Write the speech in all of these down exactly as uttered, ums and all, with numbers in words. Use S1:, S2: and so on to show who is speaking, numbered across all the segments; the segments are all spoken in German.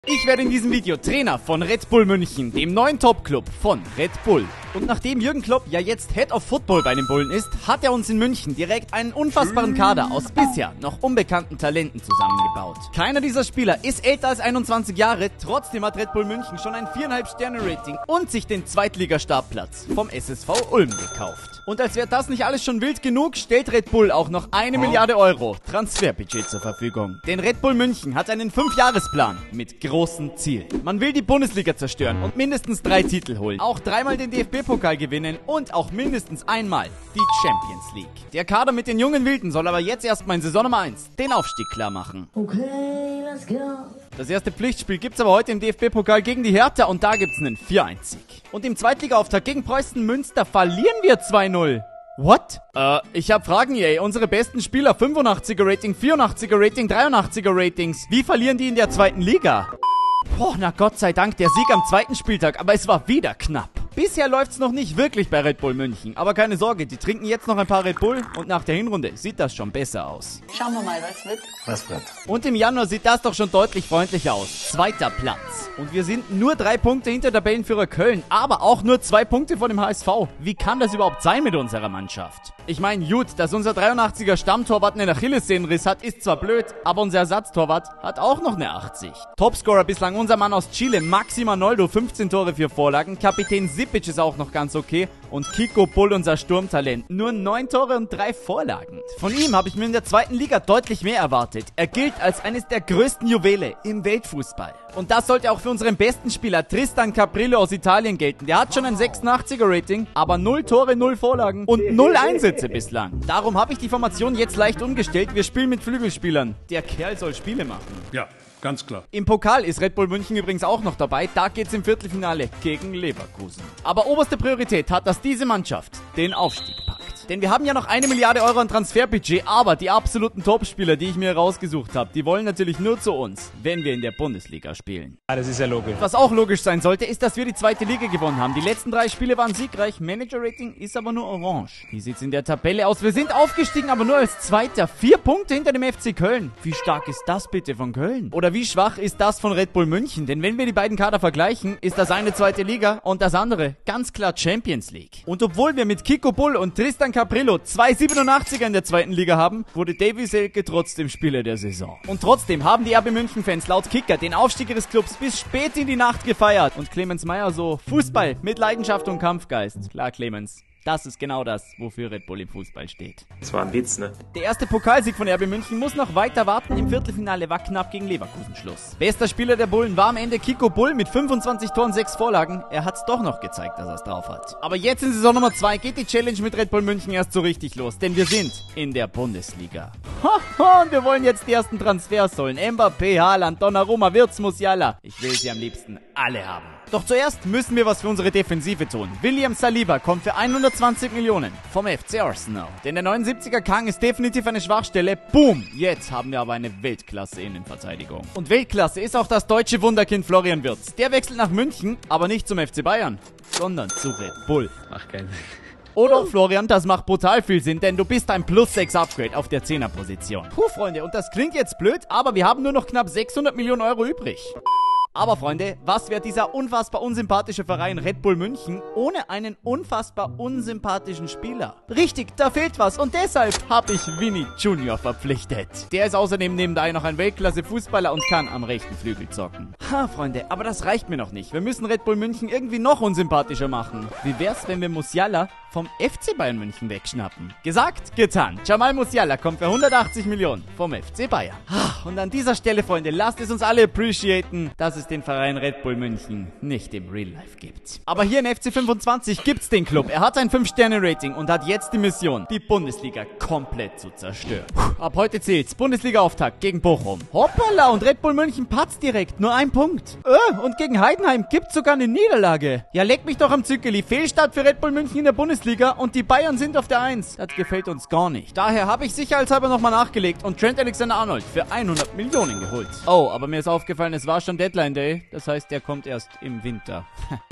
S1: Ich werde in diesem Video Trainer von Red Bull München, dem neuen Top-Club von Red Bull. Und nachdem Jürgen Klopp ja jetzt Head of Football bei den Bullen ist, hat er uns in München direkt einen unfassbaren Kader aus bisher noch unbekannten Talenten zusammengebaut. Keiner dieser Spieler ist älter als einundzwanzig Jahre, trotzdem hat Red Bull München schon ein vier Komma fünf Sterne Rating und sich den Zweitliga-Startplatz vom S S V Ulm gekauft. Und als wäre das nicht alles schon wild genug, stellt Red Bull auch noch eine Milliarde Euro Transferbudget zur Verfügung. Denn Red Bull München hat einen Fünf-Jahres-Plan mit großen Zielen. Man will die Bundesliga zerstören und mindestens drei Titel holen, auch dreimal den D F B-Pokal gewinnen und auch mindestens einmal die Champions League. Der Kader mit den jungen Wilden soll aber jetzt erstmal in Saison Nummer eins den Aufstieg klar machen. Okay, let's go. Das erste Pflichtspiel gibt's aber heute im D F B-Pokal gegen die Hertha und da gibt's einen vier eins Sieg. Und im Zweitliga-Auftakt gegen Preußen Münster verlieren wir zwei null. What? Äh, ich hab Fragen, ey. Unsere besten Spieler, fünfundachtziger Rating, vierundachtziger Rating, dreiundachtziger Ratings. Wie verlieren die in der zweiten Liga? Boah, na Gott sei Dank, der Sieg am zweiten Spieltag, aber es war wieder knapp. Bisher läuft's noch nicht wirklich bei Red Bull München, aber keine Sorge, die trinken jetzt noch ein paar Red Bull und nach der Hinrunde sieht das schon besser aus.
S2: Schauen wir mal, was wird.
S3: Was wird?
S1: Und im Januar sieht das doch schon deutlich freundlicher aus. Zweiter Platz. Und wir sind nur drei Punkte hinter Tabellenführer Köln, aber auch nur zwei Punkte vor dem H S V. Wie kann das überhaupt sein mit unserer Mannschaft? Ich meine, gut, dass unser dreiundachtziger Stammtorwart einen Achillessehnenriss hat, ist zwar blöd, aber unser Ersatztorwart hat auch noch eine achtzig. Topscorer bislang unser Mann aus Chile, Maxi Manoldo, fünfzehn Tore, vier Vorlagen. Kapitän Sipic ist auch noch ganz okay. Und Kiko Bull, unser Sturmtalent, nur neun Tore und drei Vorlagen. Von ihm habe ich mir in der zweiten Liga deutlich mehr erwartet. Er gilt als eines der größten Juwele im Weltfußball. Und das sollte auch für unseren besten Spieler Tristan Caprillo aus Italien gelten. Der hat schon ein sechsundachtziger Rating, aber null Tore, null Vorlagen und null Einsätze bislang. Darum habe ich die Formation jetzt leicht umgestellt. Wir spielen mit Flügelspielern. Der Kerl soll Spiele machen.
S4: Ja, ganz klar.
S1: Im Pokal ist Red Bull München übrigens auch noch dabei. Da geht's im Viertelfinale gegen Leverkusen. Aber oberste Priorität hat, dass diese Mannschaft den Aufstieg packt. Denn wir haben ja noch eine Milliarde Euro an Transferbudget, aber die absoluten Topspieler, die ich mir rausgesucht habe, die wollen natürlich nur zu uns, wenn wir in der Bundesliga spielen.
S3: Ja, das ist ja logisch.
S1: Was auch logisch sein sollte, ist, dass wir die zweite Liga gewonnen haben. Die letzten drei Spiele waren siegreich, Manager-Rating ist aber nur orange. Wie sieht's in der Tabelle aus? Wir sind aufgestiegen, aber nur als Zweiter. Vier Punkte hinter dem F C Köln. Wie stark ist das bitte von Köln? Oder wie schwach ist das von Red Bull München? Denn wenn wir die beiden Kader vergleichen, ist das eine zweite Liga und das andere ganz klar Champions League. Und obwohl wir mit Kiko Bull und Tristan Caprillo zwei siebenundachtziger in der zweiten Liga haben, wurde Davy Selke trotzdem Spieler der Saison. Und trotzdem haben die R B München-Fans laut Kicker den Aufstieg ihres Clubs bis spät in die Nacht gefeiert. Und Clemens Meyer so, Fußball mit Leidenschaft und Kampfgeist. Klar, Clemens. Das ist genau das, wofür Red Bull im Fußball steht.
S3: Das war ein Witz, ne?
S1: Der erste Pokalsieg von R B München muss noch weiter warten. Im Viertelfinale war knapp gegen Leverkusen Schluss. Bester Spieler der Bullen war am Ende Kiko Bull mit fünfundzwanzig Toren, sechs Vorlagen. Er hat's doch noch gezeigt, dass er's drauf hat. Aber jetzt in Saison Nummer zwei geht die Challenge mit Red Bull München erst so richtig los. Denn wir sind in der Bundesliga. Haha, und wir wollen jetzt die ersten Transfers holen. Mbappé, Haaland, Donnarumma, Wirtz, Musiala. Ich will sie am liebsten alle haben. Doch zuerst müssen wir was für unsere Defensive tun. William Saliba kommt für hundertzwanzig Millionen vom F C Arsenal. Denn der neunundsiebziger Kang ist definitiv eine Schwachstelle. Boom! Jetzt haben wir aber eine Weltklasse-Innenverteidigung. Und Weltklasse ist auch das deutsche Wunderkind Florian Wirtz. Der wechselt nach München, aber nicht zum F C Bayern, sondern zu Red Bull.
S3: Ach, keinen Sinn.
S1: Oder Florian, das macht brutal viel Sinn, denn du bist ein Plus sechs Upgrade auf der Zehner-Position. Puh, Freunde, und das klingt jetzt blöd, aber wir haben nur noch knapp sechshundert Millionen Euro übrig. Aber Freunde, was wäre dieser unfassbar unsympathische Verein Red Bull München ohne einen unfassbar unsympathischen Spieler? Richtig, da fehlt was und deshalb habe ich Vinny Junior verpflichtet. Der ist außerdem nebenbei noch ein Weltklasse-Fußballer und kann am rechten Flügel zocken. Ha, Freunde, aber das reicht mir noch nicht. Wir müssen Red Bull München irgendwie noch unsympathischer machen. Wie wär's, wenn wir Musiala vom F C Bayern München wegschnappen? Gesagt, getan. Jamal Musiala kommt für hundertachtzig Millionen vom F C Bayern. Und an dieser Stelle, Freunde, lasst es uns alle appreciaten, dass es den Verein Red Bull München nicht im Real Life gibt. Aber hier in F C fünfundzwanzig gibt's den Club. Er hat ein fünf Sterne Rating und hat jetzt die Mission, die Bundesliga komplett zu zerstören. Ab heute zählt's. Bundesliga-Auftakt gegen Bochum. Hoppala, und Red Bull München patzt direkt. Nur ein Punkt. Äh, und gegen Heidenheim gibt's sogar eine Niederlage. Ja, leck mich doch am Zückeli. Fehlstart für Red Bull München in der Bundesliga und die Bayern sind auf der eins. Das gefällt uns gar nicht. Daher habe ich sicherheitshalber nochmal nachgelegt und Trent Alexander-Arnold für hundert Millionen geholt. Oh, aber mir ist aufgefallen, es war schon Deadline Day. Das heißt, der kommt erst im Winter.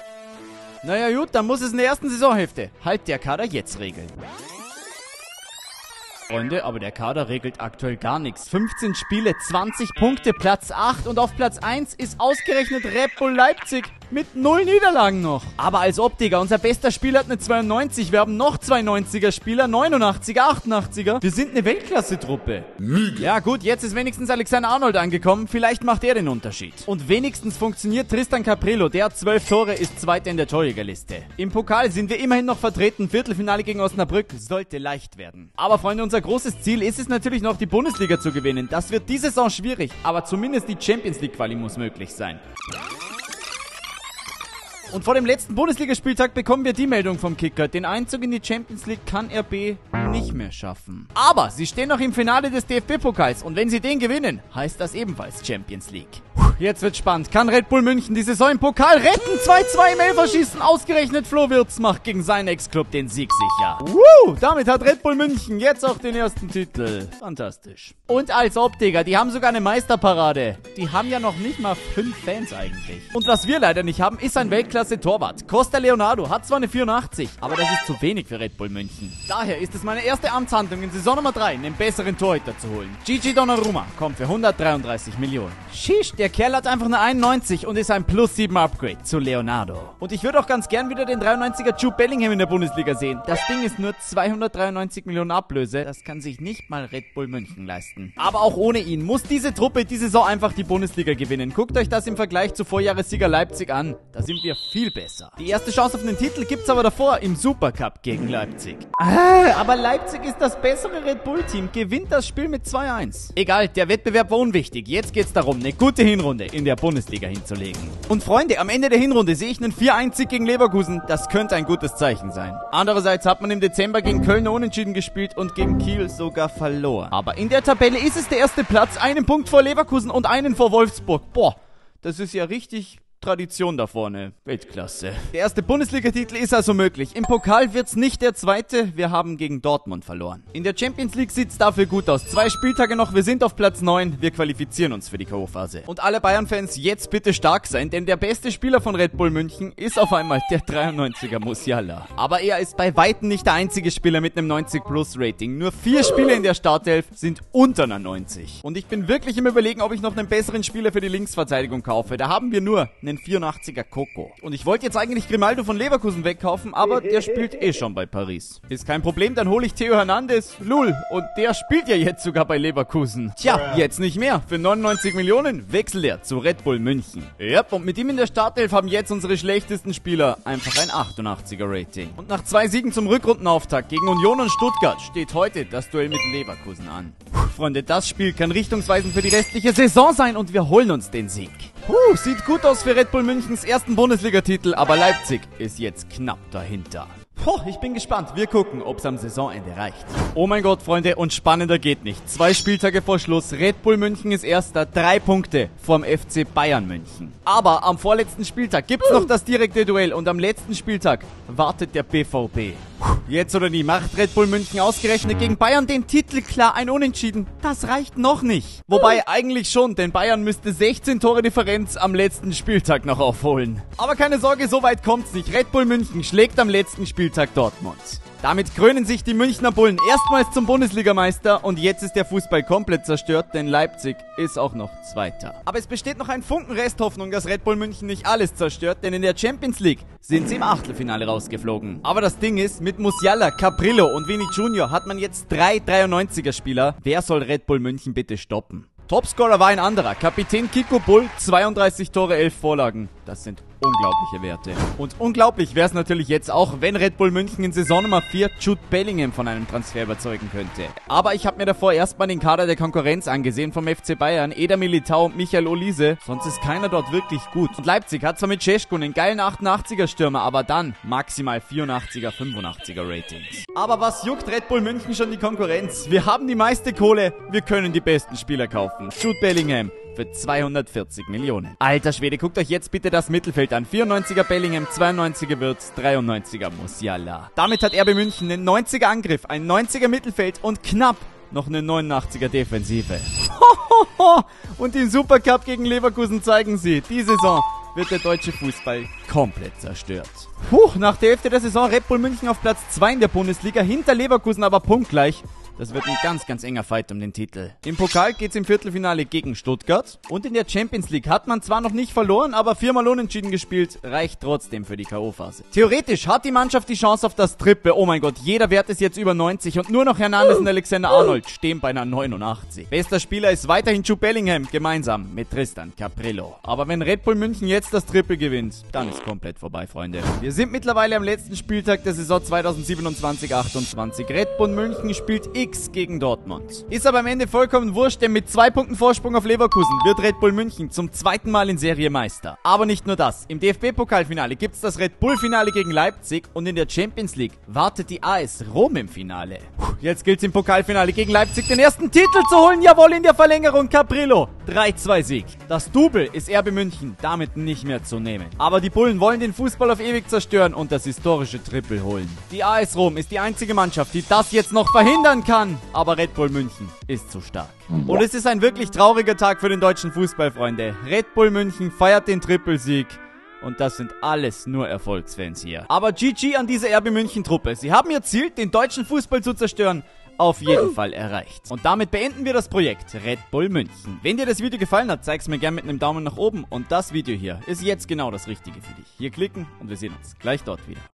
S1: Naja gut, dann muss es in der ersten Saisonhälfte halt der Kader jetzt regeln. Freunde, aber der Kader regelt aktuell gar nichts. fünfzehn Spiele, zwanzig Punkte, Platz acht und auf Platz eins ist ausgerechnet Red Bull Leipzig mit null Niederlagen noch. Aber als ob, Digga, unser bester Spieler hat eine zweiundneunzig, wir haben noch zwei neunziger Spieler, neunundachtziger, achtundachtziger. Wir sind eine Weltklasse-Truppe. Ja gut, jetzt ist wenigstens Alexander Arnold angekommen, vielleicht macht er den Unterschied. Und wenigstens funktioniert Tristan Caprillo, der hat zwölf Tore, ist Zweiter in der Torjägerliste. Im Pokal sind wir immerhin noch vertreten, Viertelfinale gegen Osnabrück sollte leicht werden. Aber Freunde, unser großes Ziel ist es natürlich noch, die Bundesliga zu gewinnen. Das wird diese Saison schwierig, aber zumindest die Champions League Quali muss möglich sein. Und vor dem letzten Bundesligaspieltag bekommen wir die Meldung vom Kicker. Den Einzug in die Champions League kann R B nicht mehr schaffen. Aber sie stehen noch im Finale des D F B-Pokals und wenn sie den gewinnen, heißt das ebenfalls Champions League. Jetzt wird spannend. Kann Red Bull München die Saison im Pokal retten? zwei zwei im Elferschießen. Ausgerechnet Flo Wirtz macht gegen seinen Ex-Club den Sieg sicher. Woo! Damit hat Red Bull München jetzt auch den ersten Titel. Fantastisch. Und als ob, Digga, die haben sogar eine Meisterparade. Die haben ja noch nicht mal fünf Fans eigentlich. Und was wir leider nicht haben, ist ein Weltklasse-Torwart. Costa Leonardo hat zwar eine vierundachtzig, aber das ist zu wenig für Red Bull München. Daher ist es meine erste Amtshandlung in Saison Nummer drei, einen besseren Torhüter zu holen. Gigi Donnarumma kommt für hundertdreiunddreißig Millionen. Shish, der Kerl hat einfach eine einundneunzig und ist ein Plus sieben Upgrade zu Leonardo. Und ich würde auch ganz gern wieder den dreiundneunziger Jude Bellingham in der Bundesliga sehen. Das Ding ist nur zweihundertdreiundneunzig Millionen Ablöse. Das kann sich nicht mal Red Bull München leisten. Aber auch ohne ihn muss diese Truppe die Saison einfach die Bundesliga gewinnen. Guckt euch das im Vergleich zu Vorjahressieger Leipzig an. Da sind wir viel besser. Die erste Chance auf den Titel gibt's aber davor im Supercup gegen Leipzig. Ah, aber Leipzig ist das bessere Red Bull Team. Gewinnt das Spiel mit zwei eins. Egal, der Wettbewerb war unwichtig. Jetzt geht's darum, eine gute Hinrunde in der Bundesliga hinzulegen. Und Freunde, am Ende der Hinrunde sehe ich einen vier eins Sieg gegen Leverkusen. Das könnte ein gutes Zeichen sein. Andererseits hat man im Dezember gegen Köln unentschieden gespielt und gegen Kiel sogar verloren. Aber in der Tabelle ist es der erste Platz, einen Punkt vor Leverkusen und einen vor Wolfsburg. Boah, das ist ja richtig Tradition da vorne. Weltklasse. Der erste Bundesliga-Titel ist also möglich. Im Pokal wird's nicht der zweite. Wir haben gegen Dortmund verloren. In der Champions League sieht's dafür gut aus. Zwei Spieltage noch, wir sind auf Platz neun. Wir qualifizieren uns für die K O-Phase. Und alle Bayern-Fans jetzt bitte stark sein, denn der beste Spieler von Red Bull München ist auf einmal der dreiundneunziger Musiala. Aber er ist bei weitem nicht der einzige Spieler mit einem neunzig Plus Rating. Nur vier Spieler in der Startelf sind unter einer neunzig. Und ich bin wirklich im Überlegen, ob ich noch einen besseren Spieler für die Linksverteidigung kaufe. Da haben wir nur einen vierundachtziger Coco. Und ich wollte jetzt eigentlich Grimaldo von Leverkusen wegkaufen, aber der spielt eh schon bei Paris. Ist kein Problem, dann hole ich Theo Hernandez, Lul, und der spielt ja jetzt sogar bei Leverkusen. Tja, jetzt nicht mehr. Für neunundneunzig Millionen wechselt er zu Red Bull München. Ja, und mit ihm in der Startelf haben jetzt unsere schlechtesten Spieler einfach ein achtundachtziger Rating. Und nach zwei Siegen zum Rückrundenauftakt gegen Union und Stuttgart steht heute das Duell mit Leverkusen an. Puh, Freunde, das Spiel kann richtungsweisend für die restliche Saison sein und wir holen uns den Sieg. Puh, sieht gut aus für Red Bull Münchens ersten Bundesligatitel, aber Leipzig ist jetzt knapp dahinter. Puh, ich bin gespannt. Wir gucken, ob es am Saisonende reicht. Oh mein Gott, Freunde, und spannender geht nicht. Zwei Spieltage vor Schluss. Red Bull München ist erster. Drei Punkte vorm F C Bayern München. Aber am vorletzten Spieltag gibt's noch das direkte Duell und am letzten Spieltag wartet der B V B. Jetzt oder nie, macht Red Bull München ausgerechnet gegen Bayern den Titel klar, ein Unentschieden. Das reicht noch nicht. Wobei eigentlich schon, denn Bayern müsste sechzehn Tore Differenz am letzten Spieltag noch aufholen. Aber keine Sorge, so weit kommt's nicht. Red Bull München schlägt am letzten Spieltag Dortmund. Damit krönen sich die Münchner Bullen erstmals zum Bundesligameister und jetzt ist der Fußball komplett zerstört, denn Leipzig ist auch noch Zweiter. Aber es besteht noch ein Funken Resthoffnung, dass Red Bull München nicht alles zerstört, denn in der Champions League sind sie im Achtelfinale rausgeflogen. Aber das Ding ist, mit Musiala, Caprillo und Vini Junior hat man jetzt drei dreiundneunziger Spieler. Wer soll Red Bull München bitte stoppen? Topscorer war ein anderer, Kapitän Kiko Bull, zweiunddreißig Tore, elf Vorlagen. Das sind unglaubliche Werte. Und unglaublich wäre es natürlich jetzt auch, wenn Red Bull München in Saison Nummer vier Jude Bellingham von einem Transfer überzeugen könnte. Aber ich habe mir davor erstmal den Kader der Konkurrenz angesehen vom F C Bayern, Eder Militao und Michael Olise. Sonst ist keiner dort wirklich gut. Und Leipzig hat zwar mit Šeško einen geilen achtundachtziger Stürmer, aber dann maximal vierundachtziger, fünfundachtziger Ratings. Aber was juckt Red Bull München schon die Konkurrenz? Wir haben die meiste Kohle, wir können die besten Spieler kaufen. Jude Bellingham für zweihundertvierzig Millionen. Alter Schwede, guckt euch jetzt bitte das Mittelfeld an. vierundneunziger Bellingham, zweiundneunziger Wirtz, dreiundneunziger Musiala. Damit hat R B München einen neunziger Angriff, ein neunziger Mittelfeld und knapp noch eine neunundachtziger Defensive. Und im Supercup gegen Leverkusen zeigen sie, die Saison wird der deutsche Fußball komplett zerstört. Huch, nach der Hälfte der Saison Red Bull München auf Platz zwei in der Bundesliga, hinter Leverkusen aber punktgleich. Das wird ein ganz, ganz enger Fight um den Titel. Im Pokal geht's im Viertelfinale gegen Stuttgart. Und in der Champions League hat man zwar noch nicht verloren, aber viermal unentschieden gespielt, reicht trotzdem für die K O-Phase. Theoretisch hat die Mannschaft die Chance auf das Triple. Oh mein Gott, jeder Wert ist jetzt über neunzig und nur noch Hernandez und Alexander-Arnold stehen bei einer neunundachtzig. Bester Spieler ist weiterhin Jude Bellingham, gemeinsam mit Tristan Caprillo. Aber wenn Red Bull München jetzt das Triple gewinnt, dann ist komplett vorbei, Freunde. Wir sind mittlerweile am letzten Spieltag der Saison zweitausendsiebenundzwanzig achtundzwanzig. Red Bull München spielt X gegen Dortmund. Ist aber am Ende vollkommen wurscht, denn mit zwei Punkten Vorsprung auf Leverkusen wird Red Bull München zum zweiten Mal in Serie Meister. Aber nicht nur das. Im D F B-Pokalfinale gibt es das Red Bull-Finale gegen Leipzig und in der Champions League wartet die A S Rom im Finale. Puh, jetzt gilt es im Pokalfinale gegen Leipzig den ersten Titel zu holen. Jawohl, in der Verlängerung Caprillo. drei zwei Sieg. Das Double ist R B München damit nicht mehr zu nehmen. Aber die Bullen wollen den Fußball auf ewig zerstören und das historische Triple holen. Die A S Rom ist die einzige Mannschaft, die das jetzt noch verhindern kann. Aber Red Bull München ist zu stark. Und es ist ein wirklich trauriger Tag für den deutschen Fußball, Freunde. Red Bull München feiert den Trippelsieg. Und das sind alles nur Erfolgsfans hier. Aber G G an diese R B München-Truppe. Sie haben ihr Ziel, den deutschen Fußball zu zerstören, auf jeden Fall erreicht. Und damit beenden wir das Projekt Red Bull München. Wenn dir das Video gefallen hat, zeig's mir gerne mit einem Daumen nach oben. Und das Video hier ist jetzt genau das Richtige für dich. Hier klicken und wir sehen uns gleich dort wieder.